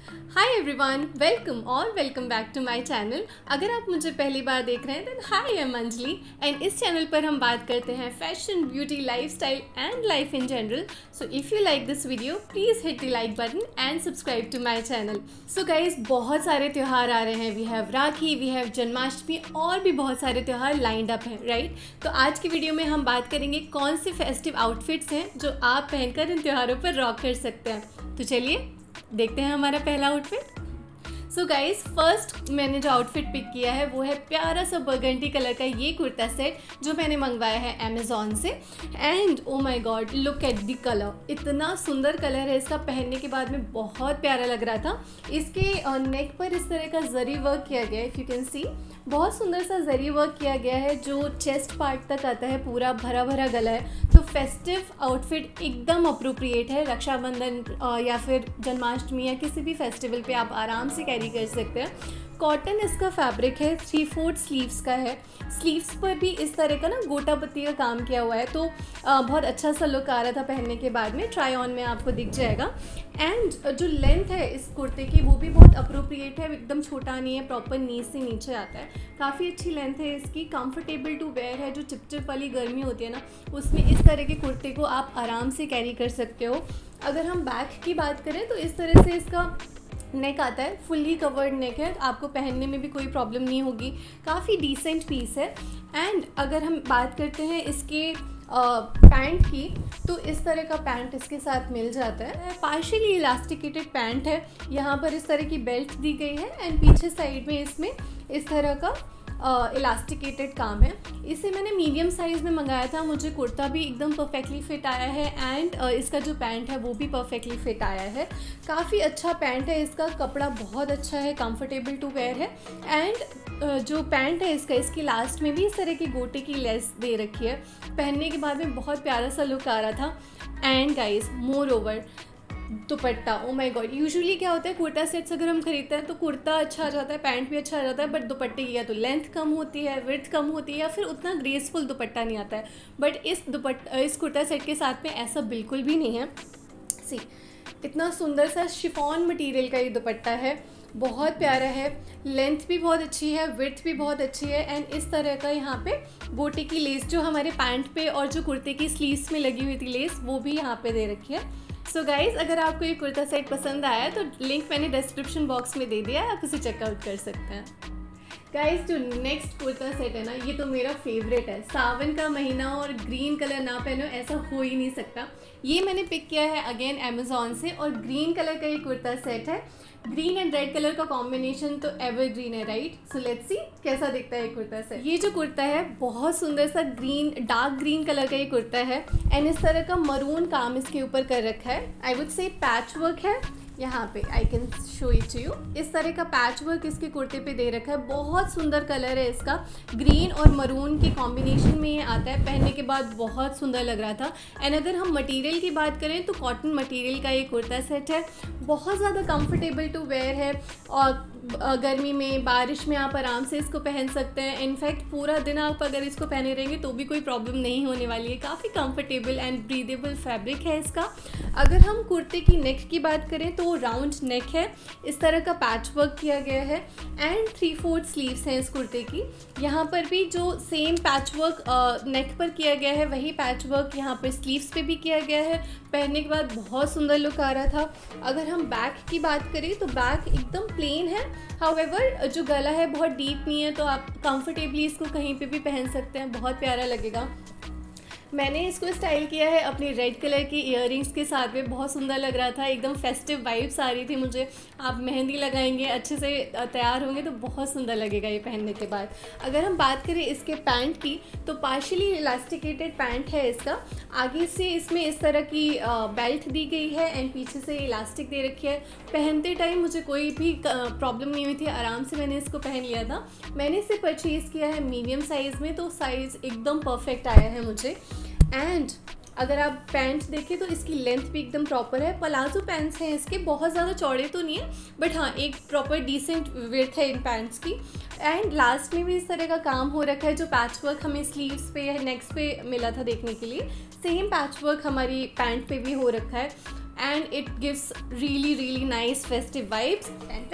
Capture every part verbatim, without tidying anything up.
हाय everyone, welcome और welcome back to my channel. अगर आप मुझे पहली बार देख रहे हैं then hi, I am Anjali and इस चैनल पर हम बात करते हैं fashion, beauty, lifestyle and life in general. So if you like this video please hit the like button and subscribe to my channel. So guys, बहुत सारे त्यौहार आ रहे हैं। We have Rakhi, we have Janmashtami और भी बहुत सारे त्यौहार लाइंड अप हैं, राइट। तो आज की वीडियो में हम बात करेंगे कौन से फेस्टिव आउटफिट्स हैं जो आप पहनकर इन त्योहारों पर रॉक कर सकते हैं। तो चलिए देखते हैं हमारा पहला आउटफिट। सो गाइज, फर्स्ट मैंने जो आउटफिट पिक किया है वो है प्यारा सा बर्गंडी कलर का ये कुर्ता सेट जो मैंने मंगवाया है अमेजोन से। And oh my God, look at the colour, इतना सुंदर कलर है इसका। पहनने के बाद में बहुत प्यारा लग रहा था। इसके नेक पर इस तरह का जरी वर्क किया गया है, इफ़ यू कैन सी, बहुत सुंदर सा जरी वर्क किया गया है जो चेस्ट पार्ट तक आता है, पूरा भरा भरा गला है। तो फेस्टिव आउटफिट एकदम अप्रोप्रिएट है। रक्षाबंधन या फिर जन्माष्टमी या किसी भी फेस्टिवल पे आप आराम से कैरी कर सकते हैं। कॉटन इसका फैब्रिक है, थ्री फोर्थ स्लीव्स का है। स्लीव्स पर भी इस तरह का ना गोटा पत्ती का काम किया हुआ है, तो आ, बहुत अच्छा सा लुक आ रहा था पहनने के बाद में। ट्राई ऑन में आपको दिख जाएगा। एंड जो लेंथ है इस कुर्ते की वो भी बहुत अप्रोप्रिएट है, एकदम छोटा नहीं है, प्रॉपर नी से नीचे आता है। काफ़ी अच्छी लेंथ है इसकी, कंफर्टेबल टू वेयर है। जो चिपचिप वाली गर्मी होती है ना, उसमें इस तरह के कुर्ते को आप आराम से कैरी कर सकते हो। अगर हम बैक की बात करें तो इस तरह से इसका नेक आता है, फुल्ली कवर्ड नेक है, आपको पहनने में भी कोई प्रॉब्लम नहीं होगी। काफ़ी डिसेंट पीस है। एंड अगर हम बात करते हैं इसके पैंट की, तो इस तरह का पैंट इसके साथ मिल जाता है। पार्शियली इलास्टिकेटेड पैंट है, यहाँ पर इस तरह की बेल्ट दी गई है एंड पीछे साइड में इसमें इस तरह का इलास्टिकेटेड uh, काम है। इसे मैंने मीडियम साइज़ में मंगाया था। मुझे कुर्ता भी एकदम परफेक्टली फिट आया है एंड uh, इसका जो पैंट है वो भी परफेक्टली फिट आया है। काफ़ी अच्छा पैंट है इसका, कपड़ा बहुत अच्छा है, कंफर्टेबल टू वेयर है। एंड uh, जो पैंट है इसका, इसकी लास्ट में भी इस तरह की गोटे की लेस दे रखी है। पहनने के बाद में बहुत प्यारा सा लुक आ रहा था। And guys, moreover dupatta, oh my God, usually क्या होता है कुर्ता सेट्स अगर हम खरीदते हैं तो कुर्ता अच्छा आ जाता है, पैंट भी अच्छा आ जाता है, बट दुपट्टे की या तो लेंथ कम होती है, विड्थ कम होती है, या फिर उतना ग्रेसफुल दुपट्टा नहीं आता है। बट इस दुपट्टा इस कुर्ता सेट के साथ में ऐसा बिल्कुल भी नहीं है। सी, इतना सुंदर सा शिफॉन मटेरियल का ये दुपट्टा है, बहुत प्यारा है। लेंथ भी बहुत अच्छी है, विड्थ भी बहुत अच्छी है। एंड इस तरह का यहाँ पे गोटे की लेस जो हमारे पैंट पे और जो कुर्ते की स्लीव्स में लगी हुई थी लेस, वो भी यहाँ पे दे रखी है। सो so गाइज़, अगर आपको ये कुर्ता सेट पसंद आया तो लिंक मैंने डिस्क्रिप्शन बॉक्स में दे दिया है, आप उसे चेकआउट कर सकते हैं। गाइज, जो नेक्स्ट कुर्ता सेट है ना, ये तो मेरा फेवरेट है। सावन का महीना और ग्रीन कलर ना पहनो ऐसा हो ही नहीं सकता। ये मैंने पिक किया है अगेन अमेजोन से और ग्रीन कलर का ये कुर्ता सेट है। ग्रीन एंड रेड कलर का कॉम्बिनेशन तो एवरग्रीन है, राइट। सो लेट्स सी कैसा दिखता है ये कुर्ता सेट। ये जो कुर्ता है बहुत सुंदर सा ग्रीन, डार्क ग्रीन कलर का ये कुर्ता है एंड इस तरह का मरून काम इसके ऊपर कर रखा है। I would say patch work है यहाँ पे, I can show it to you. इस तरह का पैच वर्क इसके कुर्ते पे दे रखा है। बहुत सुंदर कलर है इसका, ग्रीन और मरून के कॉम्बिनेशन में ये आता है। पहनने के बाद बहुत सुंदर लग रहा था। एंड अगर हम मटेरियल की बात करें तो कॉटन मटेरियल का ये कुर्ता सेट है, बहुत ज़्यादा कंफर्टेबल टू वेयर है और गर्मी में, बारिश में आप आराम से इसको पहन सकते हैं। इनफैक्ट पूरा दिन आप अगर इसको पहने रहेंगे तो भी कोई प्रॉब्लम नहीं होने वाली है। काफ़ी कंफर्टेबल एंड ब्रीदेबल फैब्रिक है इसका। अगर हम कुर्ते की नेक की बात करें तो राउंड नेक है, इस तरह का पैच वर्क किया गया है एंड थ्री फोर्थ स्लीव्स हैं इस कुर्ते की। यहाँ पर भी जो सेम पैच वर्क नेक पर किया गया है वही पैच वर्क यहाँ पर स्लीव्स पे भी किया गया है। पहनने के बाद बहुत सुंदर लुक आ रहा था। अगर हम बैक की बात करें तो बैक एकदम प्लेन है, हाउएवर जो गला है बहुत डीप नहीं है, तो आप कंफर्टेबली इसको कहीं पे भी पहन सकते हैं, बहुत प्यारा लगेगा। मैंने इसको स्टाइल किया है अपनी रेड कलर की इयररिंग्स के साथ में, बहुत सुंदर लग रहा था, एकदम फेस्टिव वाइब्स आ रही थी मुझे। आप मेहंदी लगाएंगे, अच्छे से तैयार होंगे तो बहुत सुंदर लगेगा ये पहनने के बाद। अगर हम बात करें इसके पैंट की तो पार्शियली इलास्टिकेटेड पैंट है इसका। आगे से इसमें इस तरह की बेल्ट दी गई है एंड पीछे से इलास्टिक दे रखी है। पहनते टाइम मुझे कोई भी प्रॉब्लम नहीं हुई थी, आराम से मैंने इसको पहन लिया था। मैंने इसे परचेज़ किया है मीडियम साइज़ में, तो साइज़ एकदम परफेक्ट आया है मुझे। एंड अगर आप पैंट देखें तो इसकी लेंथ भी एकदम प्रॉपर है। पलाजो पैंट्स हैं इसके, बहुत ज़्यादा चौड़े तो नहीं है बट हाँ एक प्रॉपर डिसेंट विड्थ है इन पैंट्स की। एंड लास्ट में भी इस तरह का काम हो रखा है, जो पैच वर्क हमें स्लीव्स पे या नेक्स पे मिला था देखने के लिए, सेम पैच वर्क हमारी पैंट पे भी हो रखा है। And it gives really really nice festive vibes.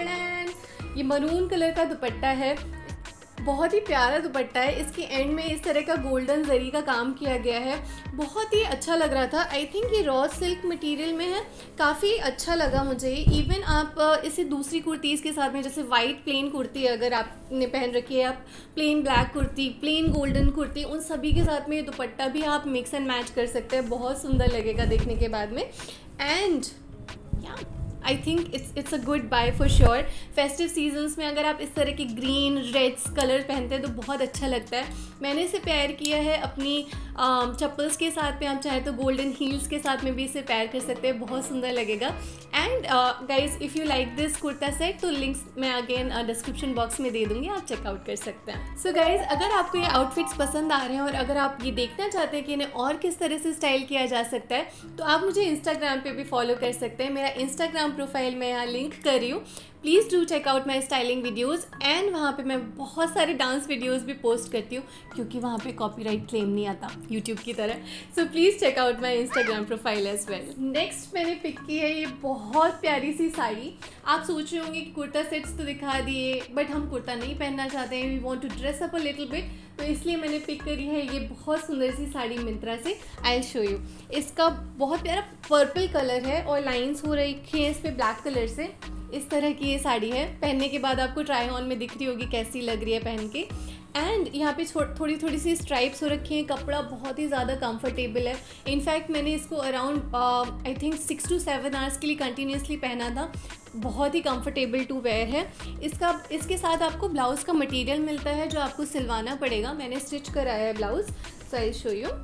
ये मरून कलर का दुपट्टा है, बहुत ही प्यारा दुपट्टा है। इसके एंड में इस तरह का गोल्डन जरी का काम किया गया है, बहुत ही अच्छा लग रहा था। आई थिंक ये रॉ सिल्क मटेरियल में है, काफ़ी अच्छा लगा मुझे। इवन आप इसे दूसरी कुर्तीज़ के साथ में, जैसे वाइट प्लेन कुर्ती अगर आपने पहन रखी है, आप plain black kurti, plain golden kurti, उन सभी के साथ में ये दुपट्टा भी आप मिक्स एंड मैच कर सकते हैं, बहुत सुंदर लगेगा देखने के बाद में। एंड या I think it's it's a good buy for sure. Festive seasons में अगर आप इस तरह की ग्रीन रेड्स कलर पहनते हैं तो बहुत अच्छा लगता है। मैंने इसे पेयर किया है अपनी चप्पल्स के साथ में, आप चाहे तो गोल्डन हील्स के साथ में भी इसे पेयर कर सकते हैं, बहुत सुंदर लगेगा। And guys if you like this kurta set तो लिंक्स मैं अगेन डिस्क्रिप्शन बॉक्स में दे दूँगी, आप चेकआउट कर सकते हैं। सो गाइज अगर आपको ये आउटफिट्स पसंद आ रहे हैं और अगर आप ये देखना चाहते हैं कि इन्हें और किस तरह से स्टाइल किया जा सकता है तो आप मुझे इंस्टाग्राम पे भी फॉलो कर सकते हैं। मेरा इंस्टाग्राम प्रोफाइल मैं यहाँ लिंक कर रही हूँ, please do check out my styling videos. And वहाँ पे मैं बहुत सारे डांस वीडियोज़ भी पोस्ट करती हूँ क्योंकि वहाँ पे कॉपीराइट क्लेम नहीं आता यूट्यूब की तरह। So please check out my Instagram profile as well. Next मैंने पिक की है ये बहुत प्यारी सी साड़ी। आप सोच रहे होंगे कि कुर्ता सेट्स तो दिखा दिए बट हम कुर्ता नहीं पहनना चाहते हैं, we want to dress up a little bit, तो इसलिए मैंने पिक करी है ये बहुत सुंदर सी साड़ी मिंत्रा से। I will show you. इसका बहुत प्यारा पर्पल कलर है और लाइंस हो रखी है इस पर ब्लैक कलर से। इस तरह की ये साड़ी है, पहनने के बाद आपको ट्राई ऑन में दिख रही होगी कैसी लग रही है पहन के। एंड यहाँ पे थोड़ी थोड़ी सी स्ट्राइप्स हो रखी हैं, कपड़ा बहुत ही ज़्यादा कंफर्टेबल है। इनफैक्ट मैंने इसको around I think six two seven hours के लिए कंटिन्यूसली पहना था, बहुत ही कंफर्टेबल टू वेयर है। इसका इसके साथ आपको ब्लाउज़ का मटेरियल मिलता है जो आपको सिलवाना पड़ेगा, मैंने स्टिच कराया है blouse. So I show you.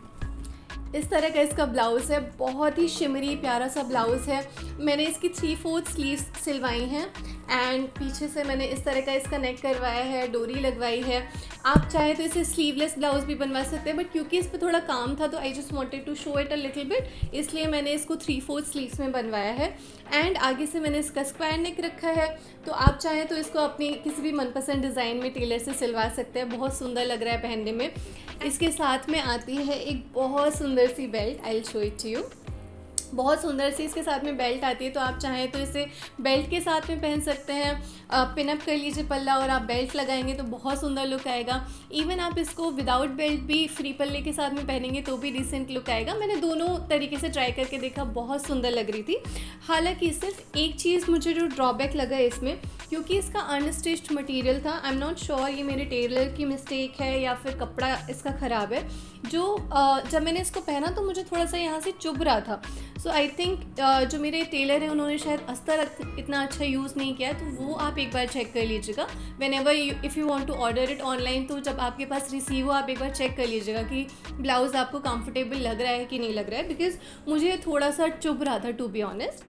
इस तरह का इसका ब्लाउज़ है, बहुत ही शिमरी प्यारा सा ब्लाउज़ है। मैंने इसकी थ्री फोर्थ स्लीव्स सिलवाई हैं एंड पीछे से मैंने इस तरह का इसका नेक करवाया है, डोरी लगवाई है। आप चाहे तो इसे स्लीवलेस ब्लाउज़ भी बनवा सकते हैं बट क्योंकि इस पर थोड़ा काम था तो I just wanted to show it a little bit, इसलिए मैंने इसको थ्री फोर्थ स्लीव्स में बनवाया है। एंड आगे से मैंने इसका स्क्वायर नेक रखा है, तो आप चाहें तो इसको अपनी किसी भी मनपसंद डिज़ाइन में टेलर से सिलवा सकते हैं, बहुत सुंदर लग रहा है पहनने में। इसके साथ में आती है एक बहुत सुंदर सी belt, I will show it to you. बहुत सुंदर सी इसके साथ में बेल्ट आती है, तो आप चाहें तो इसे बेल्ट के साथ में पहन सकते हैं। पिनअप कर लीजिए पल्ला और आप बेल्ट लगाएंगे तो बहुत सुंदर लुक आएगा। इवन आप इसको विदाउट बेल्ट भी फ्री पल्ले के साथ में पहनेंगे तो भी डिसेंट लुक आएगा। मैंने दोनों तरीके से ट्राई करके देखा, बहुत सुंदर लग रही थी। हालांकि सिर्फ एक चीज़ मुझे जो ड्रॉबैक लगा इसमें, क्योंकि इसका अनस्टिच्ड मटेरियल था, आई एम नॉट श्योर ये मेरे टेलर की मिस्टेक है या फिर कपड़ा इसका ख़राब है, जो जब मैंने इसको पहना तो मुझे थोड़ा सा यहाँ से चुभ रहा था। सो आई थिंक जो मेरे टेलर हैं उन्होंने शायद अस्तर इतना अच्छा यूज़ नहीं किया, तो वो आप एक बार चेक कर लीजिएगा। Whenever if you want to order it online, तो जब आपके पास रिसीव हो आप एक बार चेक कर लीजिएगा कि ब्लाउज़ आपको कंफर्टेबल लग रहा है कि नहीं लग रहा है, बिकॉज मुझे थोड़ा सा चुभ रहा था टू बी ऑनेस्ट।